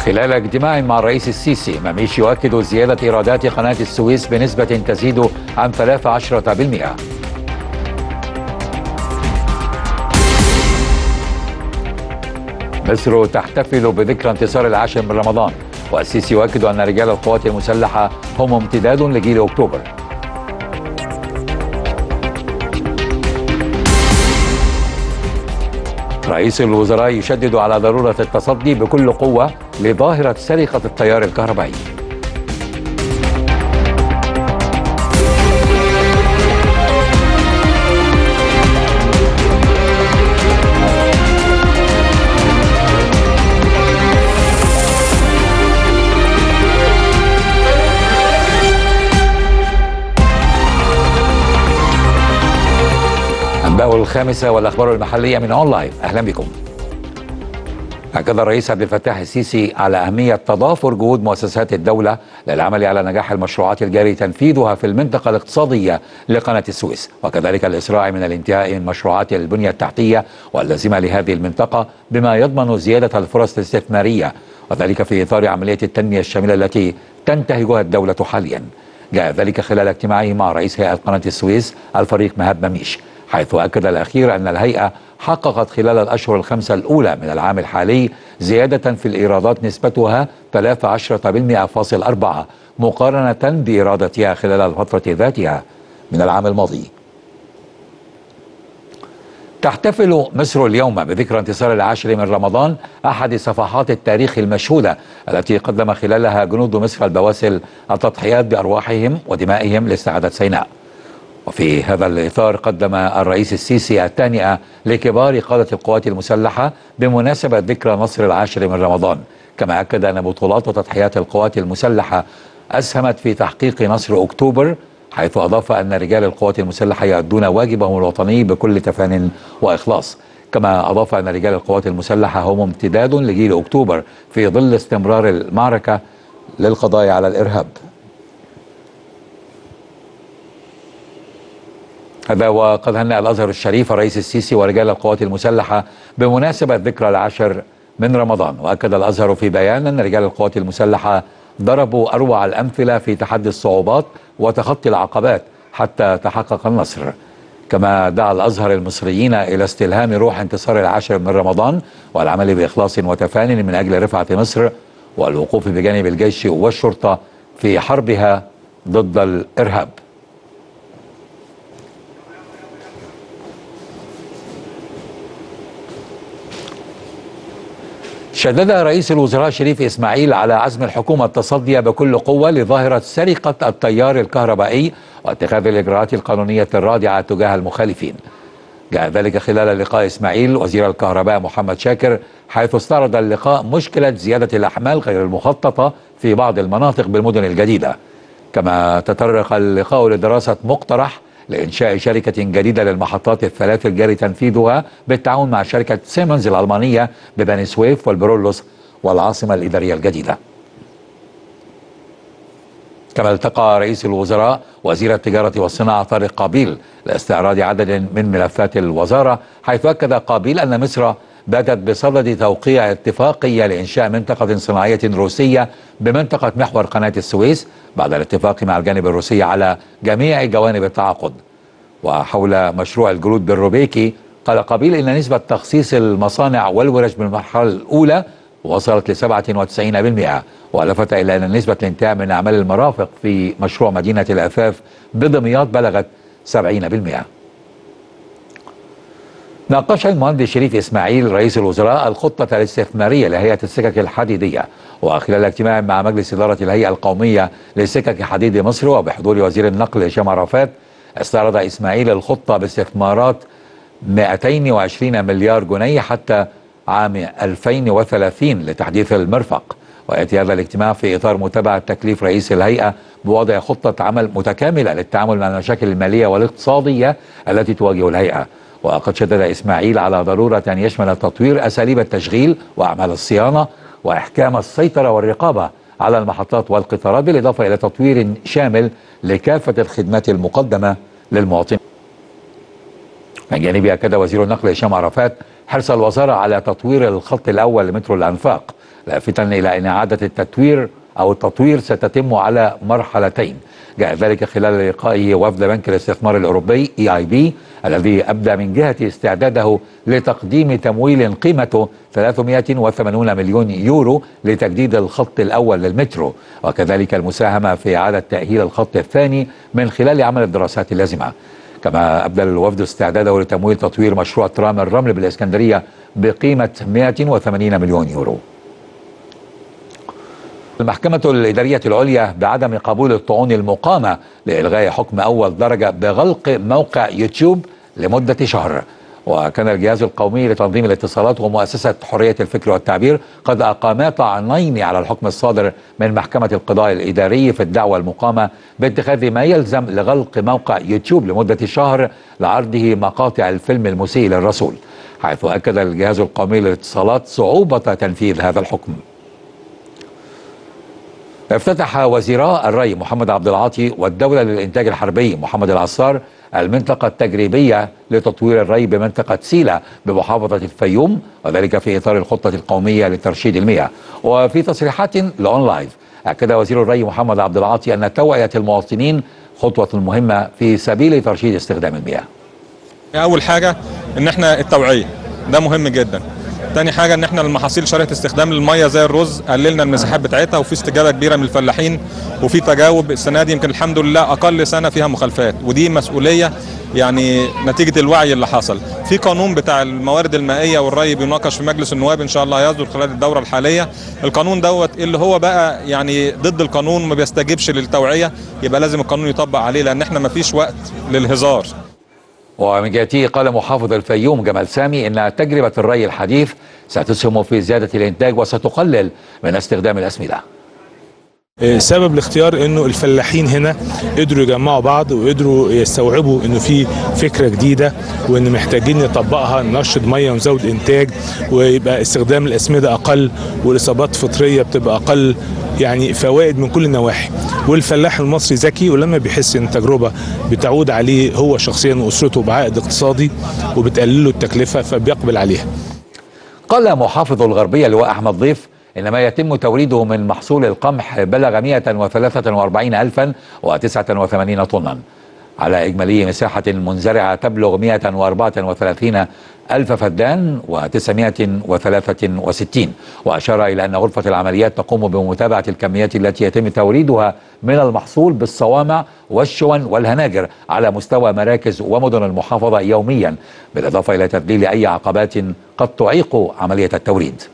خلال اجتماع مع الرئيس السيسي، مميش يؤكد زيادة إيرادات قناة السويس بنسبة تزيد عن 13%. مصر تحتفل بذكرى انتصار العاشر من رمضان، والسيسي يؤكد أن رجال القوات المسلحة هم امتداد لجيل أكتوبر. رئيس الوزراء يشدد على ضرورة التصدي بكل قوة لظاهرة سرقة التيار الكهربائي. أنباء الخامسة والأخبار المحلية من أونلاين، أهلا بكم. أكد الرئيس عبد الفتاح السيسي على أهمية تضافر جهود مؤسسات الدولة للعمل على نجاح المشروعات الجاري تنفيذها في المنطقة الاقتصادية لقناة السويس، وكذلك الإسراع من الانتهاء من مشروعات البنية التحتية واللازمة لهذه المنطقة بما يضمن زيادة الفرص الاستثمارية، وذلك في إطار عملية التنمية الشاملة التي تنتهجها الدولة حاليا. جاء ذلك خلال اجتماعه مع رئيس هيئة قناة السويس الفريق مهاب مميش، حيث أكد الأخير أن الهيئة حققت خلال الأشهر الخمسة الأولى من العام الحالي زيادة في الإيرادات نسبتها 13.4% مقارنة بإيراداتها خلال الفترة ذاتها من العام الماضي. تحتفل مصر اليوم بذكرى انتصار العاشر من رمضان، أحد صفحات التاريخ المشهودة التي قدم خلالها جنود مصر البواسل التضحيات بأرواحهم ودمائهم لاستعادة سيناء. وفي هذا الإطار قدم الرئيس السيسي التهنئة لكبار قادة القوات المسلحة بمناسبة ذكرى نصر العاشر من رمضان، كما أكد أن بطولات وتضحيات القوات المسلحة أسهمت في تحقيق نصر أكتوبر، حيث أضاف أن رجال القوات المسلحة يؤدون واجبهم الوطني بكل تفان وإخلاص. كما أضاف أن رجال القوات المسلحة هم امتداد لجيل أكتوبر في ظل استمرار المعركة للقضاء على الإرهاب. هذا وقد هنأ الأزهر الشريف الرئيس السيسي ورجال القوات المسلحة بمناسبة ذكرى العاشر من رمضان، وأكد الأزهر في بيان أن رجال القوات المسلحة ضربوا أروع الأمثلة في تحدي الصعوبات وتخطي العقبات حتى تحقق النصر. كما دعا الأزهر المصريين إلى استلهام روح انتصار العاشر من رمضان والعمل بإخلاص وتفان من أجل رفعة مصر والوقوف بجانب الجيش والشرطة في حربها ضد الإرهاب. شدد رئيس الوزراء شريف إسماعيل على عزم الحكومة التصدي بكل قوة لظاهرة سرقة التيار الكهربائي واتخاذ الإجراءات القانونية الرادعة تجاه المخالفين. جاء ذلك خلال لقاء إسماعيل وزير الكهرباء محمد شاكر، حيث استعرض اللقاء مشكلة زيادة الأحمال غير المخططة في بعض المناطق بالمدن الجديدة. كما تطرق اللقاء لدراسة مقترح لإنشاء شركة جديدة للمحطات الثلاث الجاري تنفيذها بالتعاون مع شركة سيمنز الألمانية ببني سويف والبرولوس والعاصمة الإدارية الجديدة. كما التقى رئيس الوزراء وزير التجارة والصناعة طارق قابيل لاستعراض عدد من ملفات الوزارة، حيث أكد قابيل أن مصر باتت بصدد توقيع اتفاقية لإنشاء منطقة صناعية روسية بمنطقة محور قناة السويس بعد الاتفاق مع الجانب الروسي على جميع جوانب التعاقد. وحول مشروع الجلود بالروبيكي، قال قابيل إن نسبة تخصيص المصانع والورش بالمرحلة الأولى وصلت ل 97%، ولفت إلى أن نسبة الانتهاء من أعمال المرافق في مشروع مدينة الأثاث بدمياط بلغت 70%. ناقش المهندس شريف إسماعيل رئيس الوزراء الخطة الاستثمارية لهيئة السكك الحديدية، وخلال اجتماع مع مجلس إدارة الهيئة القومية لسكك حديد مصر وبحضور وزير النقل هشام عرفات، استعرض إسماعيل الخطة باستثمارات 220 مليار جنيه حتى عام 2030 لتحديث المرفق. ويأتي هذا الاجتماع في إطار متابعة تكليف رئيس الهيئة بوضع خطة عمل متكاملة للتعامل مع المشاكل المالية والاقتصادية التي تواجه الهيئة. وقد شدد إسماعيل على ضرورة أن يشمل تطوير أساليب التشغيل وأعمال الصيانة وإحكام السيطرة والرقابة على المحطات والقطارات، بالإضافة إلى تطوير شامل لكافة الخدمات المقدمة للمواطنين. من جانبه أكد وزير النقل هشام عرفات حرص الوزارة على تطوير الخط الأول لمترو الأنفاق لافتا إلى أن إعادة التطوير ستتم على مرحلتين. جاء ذلك خلال لقائه وفد بنك الاستثمار الأوروبي EIB الذي أبدى من جهة استعداده لتقديم تمويل قيمته 380 مليون يورو لتجديد الخط الأول للمترو، وكذلك المساهمة في إعادة تأهيل الخط الثاني من خلال عمل الدراسات اللازمة. كما أبدى الوفد استعداده لتمويل تطوير مشروع ترام الرمل بالإسكندرية بقيمة 180 مليون يورو. المحكمة الإدارية العليا بعدم قبول الطعون المقامة لإلغاء حكم أول درجة بغلق موقع يوتيوب لمدة شهر. وكان الجهاز القومي لتنظيم الاتصالات ومؤسسة حرية الفكر والتعبير قد أقاما طعنين على الحكم الصادر من محكمة القضاء الإداري في الدعوى المقامة باتخاذ ما يلزم لغلق موقع يوتيوب لمدة شهر لعرضه مقاطع الفيلم المسيء للرسول، حيث أكد الجهاز القومي للاتصالات صعوبة تنفيذ هذا الحكم. افتتح وزيرا الري محمد عبد العاطي والدولة للإنتاج الحربي محمد العصار المنطقة التجريبية لتطوير الري بمنطقة سيلة بمحافظة الفيوم، وذلك في إطار الخطة القومية لترشيد المياه. وفي تصريحات لأون لايف أكد وزير الري محمد عبد العاطي أن توعية المواطنين خطوة مهمة في سبيل ترشيد استخدام المياه. أول حاجة إن احنا التوعية ده مهم جدا. تاني حاجة ان احنا المحاصيل شريحة استخدام للمية زي الرز قللنا المساحات بتاعتها، وفي استجابة كبيرة من الفلاحين وفي تجاوب. السنة دي يمكن الحمد لله اقل سنة فيها مخالفات، ودي مسؤولية يعني نتيجة الوعي اللي حصل. في قانون بتاع الموارد المائية والري بيناقش في مجلس النواب ان شاء الله هيصدر خلال الدورة الحالية. القانون دوت اللي هو بقى يعني ضد القانون ما بيستجيبش للتوعية، يبقى لازم القانون يطبق عليه لان احنا ما فيش وقت للهزار. ومن جهته قال محافظ الفيوم جمال سامي إن تجربة الري الحديث ستسهم في زيادة الإنتاج وستقلل من استخدام الأسمدة. سبب الاختيار انه الفلاحين هنا قدروا يجمعوا بعض وقدروا يستوعبوا انه في فكره جديده وان محتاجين نطبقها، نرشد ميه ونزود انتاج ويبقى استخدام الاسمده اقل والاصابات الفطريه بتبقى اقل، يعني فوائد من كل النواحي. والفلاح المصري ذكي، ولما بيحس ان التجربه بتعود عليه هو شخصيا واسرته بعائد اقتصادي وبتقلله التكلفه فبيقبل عليها. قال محافظ الغربيه اللواء احمد ضيف إن ما يتم توريده من محصول القمح بلغ 143,089 طنا على إجمالي مساحة منزرعة تبلغ 134,000 فدان و963. وأشار إلى أن غرفة العمليات تقوم بمتابعة الكميات التي يتم توريدها من المحصول بالصوامع والشون والهناجر على مستوى مراكز ومدن المحافظة يوميا، بالإضافة إلى تذليل أي عقبات قد تعيق عملية التوريد.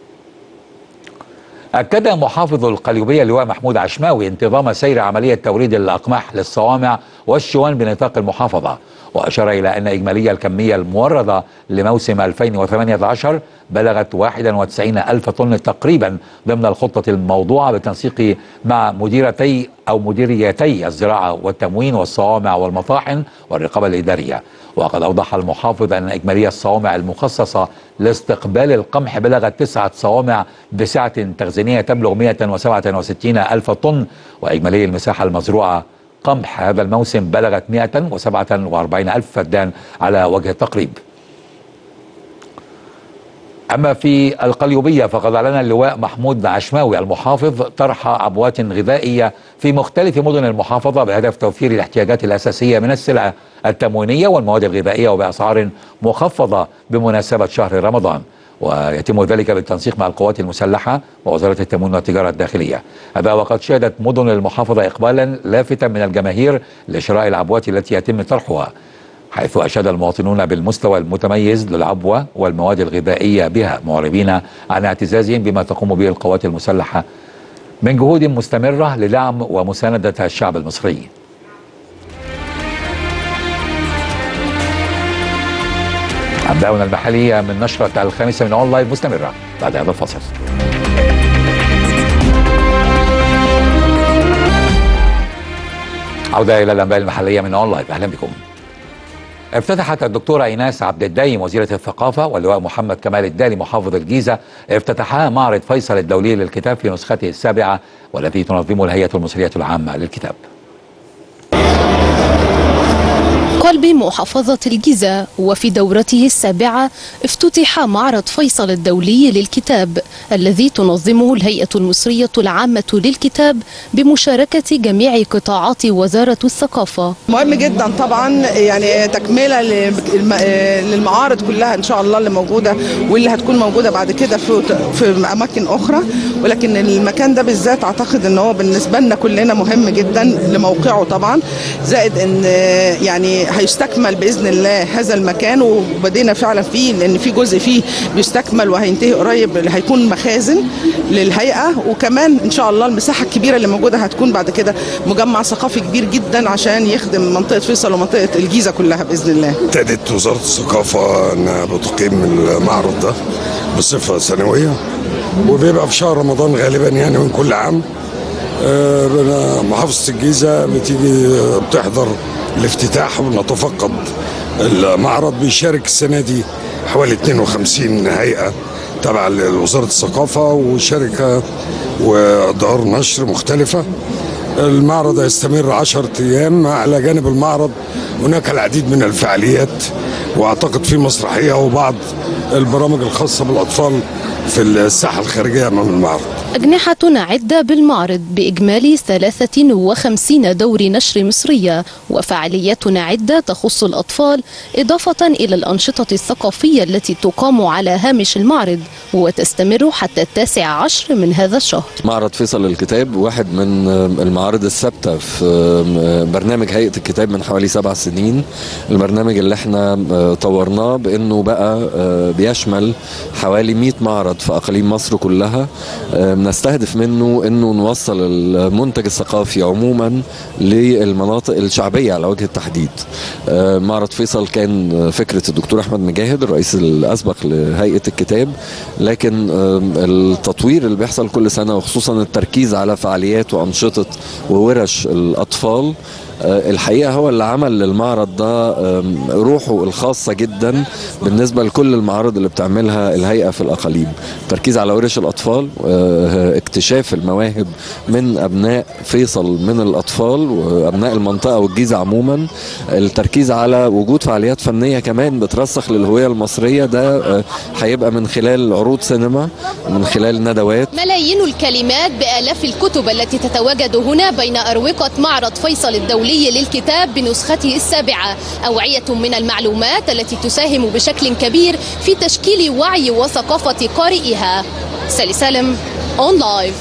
أكد محافظ القليوبية اللواء محمود عشماوي انتظام سير عملية توريد الأقماح للصوامع والشوان بنطاق المحافظة، وأشار إلى أن إجمالي الكمية الموردة لموسم 2018 بلغت 91,000 طن تقريبا ضمن الخطة الموضوعة بالتنسيق مع مديريتي الزراعة والتموين والصوامع والمطاحن والرقابة الإدارية. وقد أوضح المحافظ أن إجمالي الصوامع المخصصة لاستقبال القمح بلغت 9 صوامع بسعة تخزينية تبلغ 167,000 طن، وإجمالي المساحة المزروعة قمح هذا الموسم بلغت 147,000 فدان على وجه التقريب. أما في القليوبية فقد أعلن اللواء محمود عشماوي المحافظ طرح عبوات غذائية في مختلف مدن المحافظة بهدف توفير الاحتياجات الأساسية من السلع التموينية والمواد الغذائية وبأسعار مخفضة بمناسبة شهر رمضان، ويتم ذلك بالتنسيق مع القوات المسلحة ووزارة التموين والتجارة الداخلية. هذا وقد شهدت مدن المحافظة إقبالا لافتا من الجماهير لشراء العبوات التي يتم طرحها، حيث أشاد المواطنون بالمستوى المتميز للعبوة والمواد الغذائية بها، معربين عن اعتزازهم بما تقوم به القوات المسلحة من جهود مستمرة لدعم ومساندة الشعب المصري. أنباؤنا المحلية من نشرة 5 من أون لايف مستمرة بعد هذا الفصل. عودة إلى الأنباء المحلية من أون لايف، أهلا بكم. افتتحت الدكتورة إيناس عبد الدايم وزيرة الثقافة واللواء محمد كمال الدالي محافظ الجيزة افتتحا معرض فيصل الدولي للكتاب في نسخته السابعة والذي تنظمه الهيئة المصرية العامة للكتاب. قال قلب محافظة الجيزة، وفي دورته السابعة افتتح معرض فيصل الدولي للكتاب الذي تنظمه الهيئة المصرية العامة للكتاب بمشاركة جميع قطاعات وزارة الثقافة. مهم جدا طبعا، يعني تكملة للمعارض كلها إن شاء الله اللي موجودة واللي هتكون موجودة بعد كده في أماكن أخرى، ولكن المكان ده بالذات أعتقد إن هو بالنسبة لنا كلنا مهم جدا لموقعه طبعا، زائد إن يعني هيستكمل بإذن الله هذا المكان، وبدينا فعلا فيه لأن في جزء فيه بيستكمل وهينتهي قريب، هيكون مخازن للهيئة، وكمان إن شاء الله المساحة الكبيرة اللي موجودة هتكون بعد كده مجمع ثقافي كبير جدا عشان يخدم منطقة فيصل ومنطقة الجيزة كلها بإذن الله. ابتدت وزارة الثقافة أنها بتقيم المعرض ده بصفة سنوية، وبيبقى في شهر رمضان غالبا يعني من كل عام. محافظة الجيزة بتيجي بتحضر الافتتاح ونتفقد المعرض. بيشارك السنة دي حوالي 52 هيئة تبع وزارة الثقافة وشركة ودار نشر مختلفة. المعرض هيستمر 10 أيام. على جانب المعرض هناك العديد من الفعاليات، واعتقد في مسرحية وبعض البرامج الخاصة بالأطفال في الساحة الخارجية من المعرض. أجنحة عدة بالمعرض بإجمالي 53 دور نشر مصرية، وفعاليات عدة تخص الأطفال، إضافة إلى الأنشطة الثقافية التي تقام على هامش المعرض وتستمر حتى 19 من هذا الشهر. معرض فيصل للكتاب واحد من المعارض الثابتة في برنامج هيئة الكتاب من حوالي 7 سنين. البرنامج اللي احنا طورناه بأنه بقى بيشمل حوالي 100 معرض في أقاليم مصر كلها. نستهدف منه أنه نوصل المنتج الثقافي عموما للمناطق الشعبية على وجه التحديد. معرض فيصل كان فكرة الدكتور أحمد مجاهد الرئيس الأسبق لهيئة الكتاب، لكن التطوير اللي بيحصل كل سنة وخصوصا التركيز على فعاليات وأنشطة وورش الأطفال الحقيقة هو اللي عمل للمعرض ده روحه الخاصة جدا بالنسبة لكل المعارض اللي بتعملها الهيئة في الأقاليم. التركيز على ورش الأطفال، اكتشاف المواهب من أبناء فيصل من الأطفال وأبناء المنطقة والجيزة عموما، التركيز على وجود فعاليات فنية كمان بترسخ للهوية المصرية. ده هيبقى من خلال عروض سينما، من خلال ندوات. ملايين الكلمات بآلاف الكتب التي تتواجد هنا بين أروقة معرض فيصل الدولي للكتاب بنسخته السابعة، أوعية من المعلومات التي تساهم بشكل كبير في تشكيل وعي وثقافة قارئها. سالي سالم، أون لايف.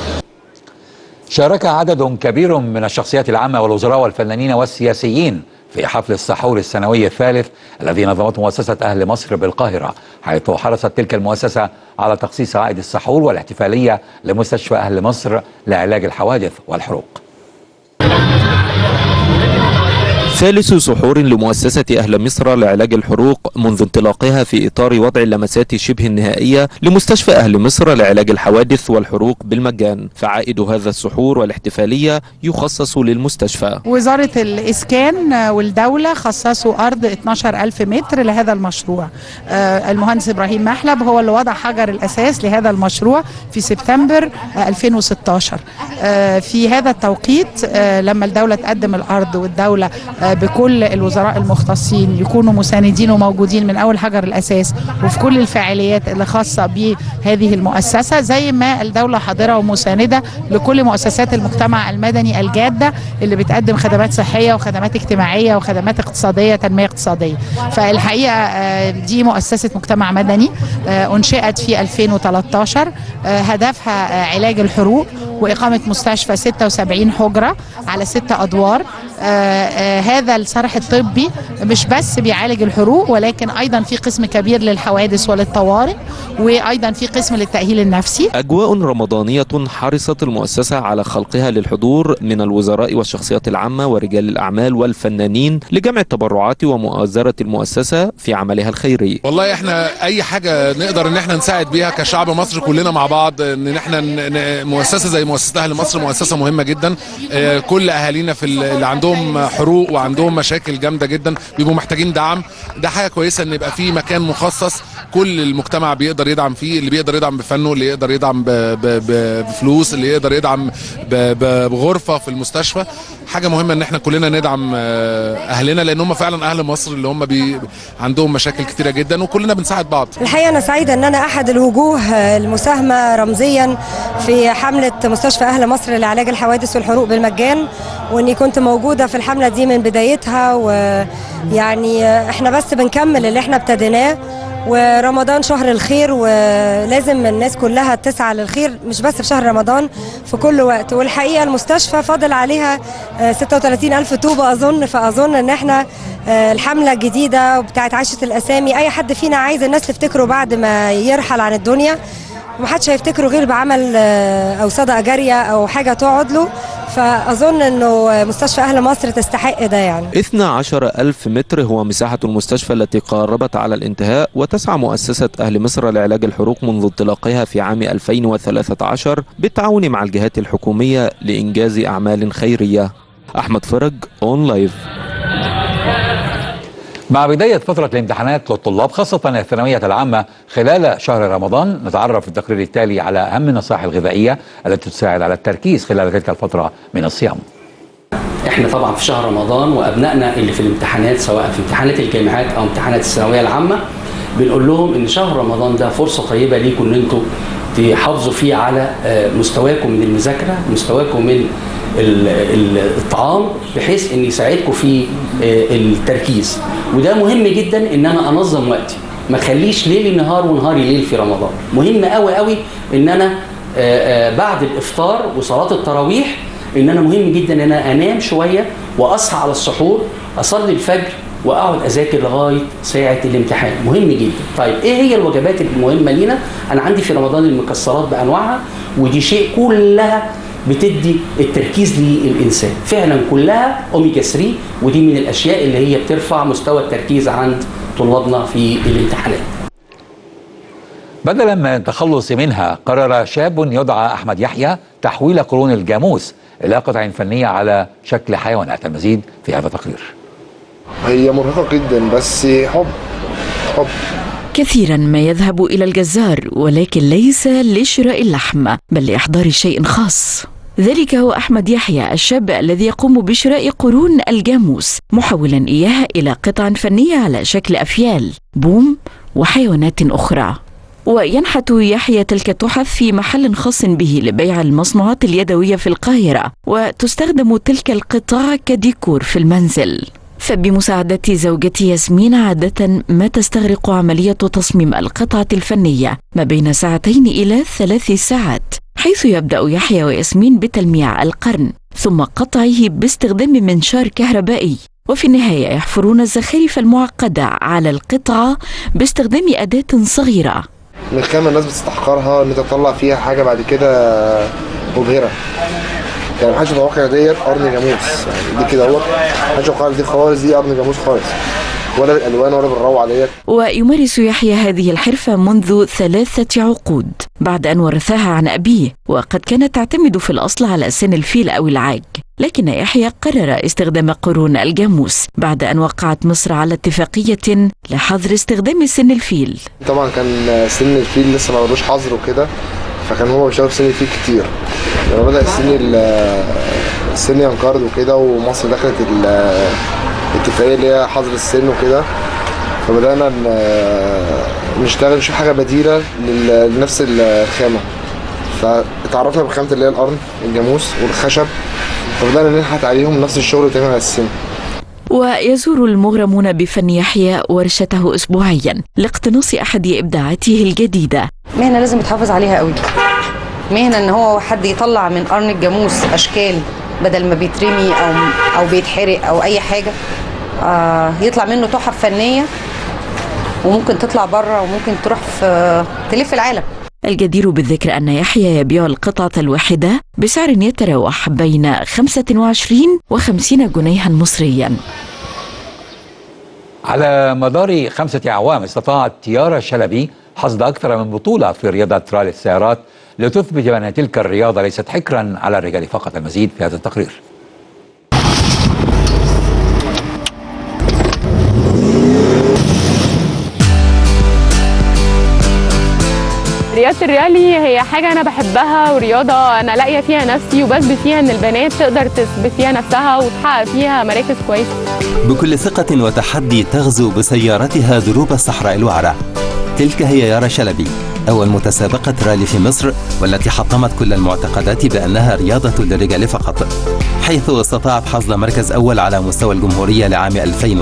شارك عدد كبير من الشخصيات العامة والوزراء والفنانين والسياسيين في حفل السحور السنوي الثالث الذي نظمته مؤسسة أهل مصر بالقاهرة، حيث حرصت تلك المؤسسة على تخصيص عائد السحور والاحتفالية لمستشفى أهل مصر لعلاج الحوادث والحروق. ثالث سحور لمؤسسة أهل مصر لعلاج الحروق منذ انطلاقها في إطار وضع اللمسات شبه النهائية لمستشفى أهل مصر لعلاج الحوادث والحروق بالمجان. فعائد هذا السحور والاحتفالية يخصص للمستشفى. وزارة الإسكان والدولة خصصوا أرض 12,000 متر لهذا المشروع. المهندس إبراهيم محلب هو اللي وضع حجر الأساس لهذا المشروع في سبتمبر 2016. في هذا التوقيت لما الدولة تقدم الأرض والدولة بكل الوزراء المختصين يكونوا مساندين وموجودين من أول حجر الأساس وفي كل الفعاليات اللي خاصة بهذه المؤسسة، زي ما الدولة حاضرة ومساندة لكل مؤسسات المجتمع المدني الجادة اللي بتقدم خدمات صحية وخدمات اجتماعية وخدمات اقتصادية تنمية اقتصادية. فالحقيقة دي مؤسسة مجتمع مدني أنشئت في 2013، هدفها علاج الحروق وإقامة مستشفى 76 حجرة على 6 أدوار. هذا الصرح الطبي مش بس بيعالج الحروق، ولكن أيضا في قسم كبير للحوادث وللطوارئ، وأيضا في قسم للتأهيل النفسي. أجواء رمضانية حرصت المؤسسة على خلقها للحضور من الوزراء والشخصيات العامة ورجال الأعمال والفنانين لجمع التبرعات ومؤازرة المؤسسة في عملها الخيري. والله احنا أي حاجة نقدر ان احنا نساعد بيها كشعب مصر كلنا مع بعض، ان احنا مؤسسة زي مؤسسة أهل مصر مؤسسة مهمة جدا. كل أهالينا في اللي عندهم حروق وعندهم مشاكل جامدة جدا بيبقوا محتاجين دعم. ده حاجة كويسة ان يبقى في مكان مخصص كل المجتمع بيقدر يدعم فيه، اللي بيقدر يدعم بفنه، اللي يقدر يدعم بفلوس، اللي يقدر يدعم بغرفة في المستشفى. حاجه مهمه ان احنا كلنا ندعم اهلنا، لان هم فعلا اهل مصر اللي هم عندهم مشاكل كتيره جدا، وكلنا بنساعد بعض. الحقيقه انا سعيده ان انا احد الوجوه المساهمه رمزيا في حمله مستشفى اهل مصر لعلاج الحوادث والحروق بالمجان، واني كنت موجوده في الحمله دي من بدايتها، ويعني احنا بس بنكمل اللي احنا ابتديناه، ورمضان شهر الخير ولازم الناس كلها تسعى للخير، مش بس في شهر رمضان، في كل وقت. والحقيقة المستشفى فاضل عليها 36,000 طوبة أظن، فأظن أن احنا الحملة الجديدة بتاعت عاشة الأسامي أي حد فينا عايز الناس تفتكره بعد ما يرحل عن الدنيا، ومحدش هيفتكره غير بعمل أو صدقة جارية أو حاجة تقعد له، فأظن أنه مستشفى أهل مصر تستحق ده. يعني 12,000 متر هو مساحة المستشفى التي قاربت على الانتهاء، وتسعى مؤسسة أهل مصر لعلاج الحروق منذ انطلاقها في عام 2013 بالتعاون مع الجهات الحكومية لإنجاز أعمال خيرية. أحمد فرج، أون لايف. مع بداية فترة الامتحانات للطلاب خاصة الثانوية العامة خلال شهر رمضان، نتعرف في التقرير التالي على أهم النصائح الغذائية التي تساعد على التركيز خلال تلك الفترة من الصيام. احنا طبعا في شهر رمضان، وأبنائنا اللي في الامتحانات سواء في امتحانات الجامعات أو امتحانات الثانوية العامة بنقول لهم إن شهر رمضان ده فرصة طيبة ليكم إن انتوا تحافظوا فيه على مستواكم من المذاكرة، مستواكم من الطعام، بحيث ان يساعدكم في التركيز. وده مهم جدا ان انا انظم وقتي، ما اخليش ليلي نهار ونهاري ليل في رمضان. مهم قوي قوي ان انا بعد الافطار وصلاه التراويح ان انا مهم جدا ان انا انام شويه واصحى على السحور، اصلي الفجر واقعد اذاكر لغايه ساعه الامتحان. مهم جدا. طيب ايه هي الوجبات المهمه لينا؟ انا عندي في رمضان المكسرات بانواعها، ودي شيء كلها بتدي التركيز للإنسان، فعلا كلها أوميجا 3، ودي من الأشياء اللي هي بترفع مستوى التركيز عند طلابنا في الامتحانات. بدلا من التخلص منها، قرر شاب يدعى أحمد يحيى تحويل قرون الجاموس إلى قطع فنية على شكل حيوانات. المزيد في هذا التقرير. هي مرهقة جدا بس حب. كثيرا ما يذهب إلى الجزار، ولكن ليس لشراء اللحم بل لإحضار شيء خاص. ذلك هو أحمد يحيى الشاب الذي يقوم بشراء قرون الجاموس، محولا إياها إلى قطع فنية على شكل أفيال، بوم وحيوانات أخرى. وينحت يحيى تلك التحف في محل خاص به لبيع المصنوعات اليدوية في القاهرة، وتستخدم تلك القطع كديكور في المنزل. فبمساعدة زوجتي ياسمين عادة ما تستغرق عملية تصميم القطعة الفنية ما بين 2 إلى 3 ساعات، حيث يبدأ يحيى وياسمين بتلميع القرن ثم قطعه باستخدام منشار كهربائي، وفي النهاية يحفرون الزخارف المعقدة على القطعة باستخدام أداة صغيرة. من خامة الناس بتستحقرها ان تطلع فيها حاجة بعد كده مبهرة. يعني محدش متوقع ديت قرن جاموس، يعني دي كده اهوت محدش متوقع دي خالص، دي قرن جاموس خالص، ولا بالالوان ولا بالروعه ديت. ويمارس يحيى هذه الحرفه منذ 3 عقود بعد ان ورثها عن ابيه، وقد كانت تعتمد في الاصل على سن الفيل او العاج، لكن يحيى قرر استخدام قرون الجاموس بعد ان وقعت مصر على اتفاقيه لحظر استخدام سن الفيل. طبعا كان سن الفيل لسه ما عملوش حظر وكده، فكان هو بيشتغل في سن الفيل كتير. لما بدأ السن ينقرض وكده، ومصر دخلت الاتفاقية اللي هي حظر السن وكده، فبدأنا نشتغل نشوف حاجة بديلة لنفس الخامة. فتعرفنا بخامة اللي هي القرن الجاموس والخشب، فبدأنا ننحت عليهم نفس الشغل بتاعنا على السن. ويزور المغرمون بفن يحيى ورشته أسبوعيا لاقتناص أحد إبداعاته الجديدة. مهنة لازم يتحافظ عليها قوي، مهنة ان هو حد يطلع من قرن الجاموس اشكال بدل ما بيترمي او بيتحرق او اي حاجة، يطلع منه تحف فنية وممكن تطلع بره وممكن تروح تلف العالم. الجدير بالذكر أن يحيى يبيع القطعة الواحدة بسعر يتراوح بين 25 و50 جنيها مصريا. على مدار 5 أعوام استطاعت تيارة شلبي حصد أكثر من بطولة في رياضة رالي السيارات لتثبت بأن تلك الرياضة ليست حكرا على الرجال فقط. المزيد في هذا التقرير. رياضة الرالي هي حاجة أنا بحبها ورياضة أنا لاقية فيها نفسي وبثبت فيها إن البنات تقدر تثبت فيها نفسها وتحقق فيها مراكز كويسة. بكل ثقة وتحدي تغزو بسيارتها دروب الصحراء الوعرة. تلك هي يارا شلبي، أول متسابقة رالي في مصر، والتي حطمت كل المعتقدات بأنها رياضة للرجال فقط، حيث استطاعت حصد مركز أول على مستوى الجمهورية لعام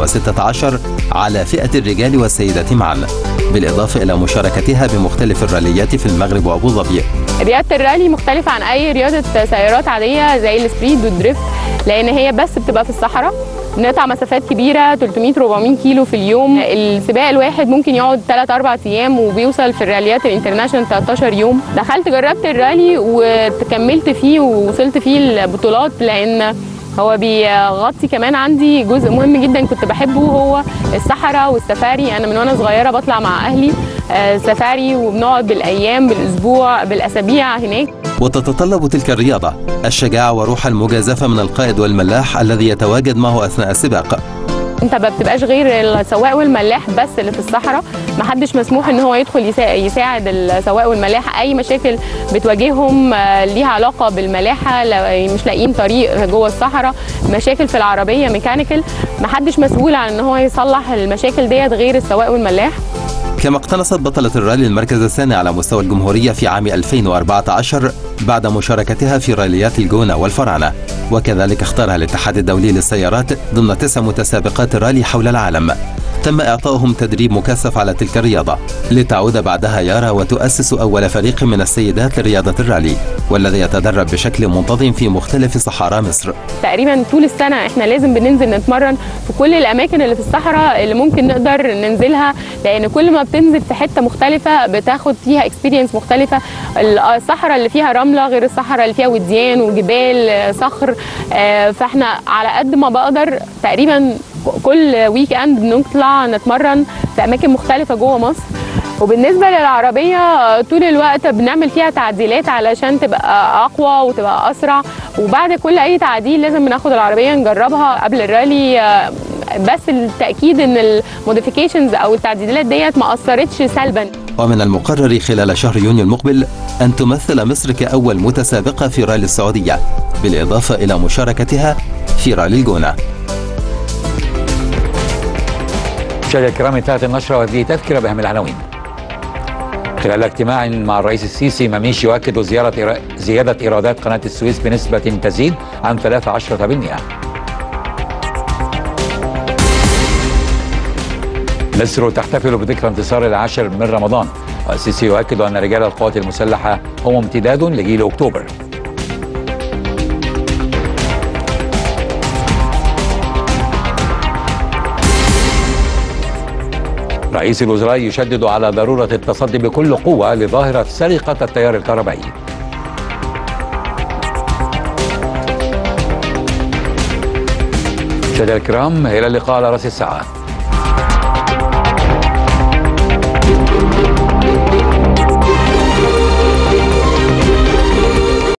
2016 على فئة الرجال والسيدات معا، بالإضافة إلى مشاركتها بمختلف الراليات في المغرب وأبو ظبي. رياضة الرالي مختلفة عن أي رياضة سيارات عادية زي السبريد والدريفت، لأن هي بس بتبقى في الصحراء، بنقطع مسافات كبيرة 300-400 كيلو في اليوم. السباق الواحد ممكن يقعد 3-4 أيام وبيوصل في الراليات الانترناشونال 13 يوم. دخلت جربت الرالي وكملت فيه ووصلت فيه البطولات، لأن هو بيغطي كمان عندي جزء مهم جدا كنت بحبه، هو الصحراء والسفاري. أنا من وأنا صغيرة بطلع مع أهلي سفاري وبنقعد بالأيام بالأسبوع بالأسابيع هناك. وتتطلب تلك الرياضة الشجاعة وروح المجازفة من القائد والملاح الذي يتواجد معه أثناء السباق. انت ما بتبقاش غير السواق والملاح بس اللي في الصحراء، ما حدش مسموح ان هو يدخل يساعد السواق والملاح. اي مشاكل بتواجههم ليها علاقه بالملاحه، مش لاقيين طريق جوه الصحراء، مشاكل في العربيه ميكانيكال، ما حدش مسؤول عن ان هو يصلح المشاكل ديت غير السواق والملاح. كما اقتنصت بطلة الرالي المركز الثاني على مستوى الجمهورية في عام 2014 بعد مشاركتها في راليات الجونة والفراعنة، وكذلك اختارها الاتحاد الدولي للسيارات ضمن 9 متسابقات رالي حول العالم. تم إعطائهم تدريب مكثف على تلك الرياضة، لتعود بعدها يارا وتؤسس أول فريق من السيدات لرياضة الرالي، والذي يتدرب بشكل منتظم في مختلف صحراء مصر. تقريبا طول السنة احنا لازم بننزل نتمرن في كل الأماكن اللي في الصحراء اللي ممكن نقدر ننزلها، لأن كل ما بتنزل في حتة مختلفة بتاخد فيها اكسبيرينس مختلفة. الصحراء اللي فيها رملة غير الصحراء اللي فيها وديان وجبال صخر، فاحنا على قد ما بقدر تقريبا كل ويك اند بنطلع نتمرن في اماكن مختلفه جوه مصر. وبالنسبه للعربيه طول الوقت بنعمل فيها تعديلات علشان تبقى اقوى وتبقى اسرع، وبعد كل اي تعديل لازم بناخد العربيه نجربها قبل الرالي، بس التاكيد ان الموديفيكيشنز او التعديلات ديت ما اثرتش سلبا. ومن المقرر خلال شهر يونيو المقبل أن تمثل مصر كأول متسابقة في رالي السعودية، بالإضافة إلى مشاركتها في رالي الجونة. مشاهدينا الكرام، انتهت النشرة وهذه تذكرة بأهم العناوين. خلال اجتماع مع الرئيس السيسي، مميش يؤكد زيادة إيرادات قناة السويس بنسبة تزيد عن 13%. مصر تحتفل بذكرى انتصار العاشر من رمضان، والسيسي يؤكد أن رجال القوات المسلحة هم امتداد لجيل أكتوبر. رئيس الوزراء يشدد على ضرورة التصدي بكل قوة لظاهرة سرقة التيار الكهربائي. مشاهدينا الكرام، إلى اللقاء على رأس الساعة.